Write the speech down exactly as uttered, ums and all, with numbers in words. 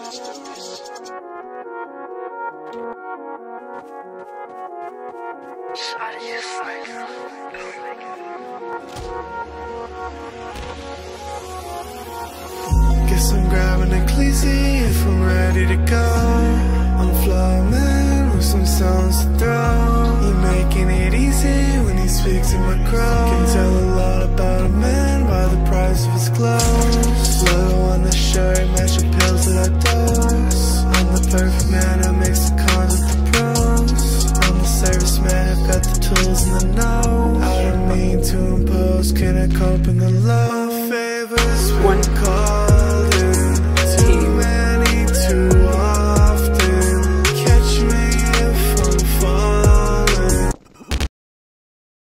Guess I'm grabbing a cleasy if I'm ready to go. I'm flawed man with some stones to throw. He making it easy when he speaks in my crow. Can tell a lot about a man by the price of his clothes. Logo on the shirt, matching pills that I dose. I'm the perfect man who makes the cons with the pros. I'm the serviceman, I've got the tools and the know. I don't mean to impose, can I cope in the low? Favors when called.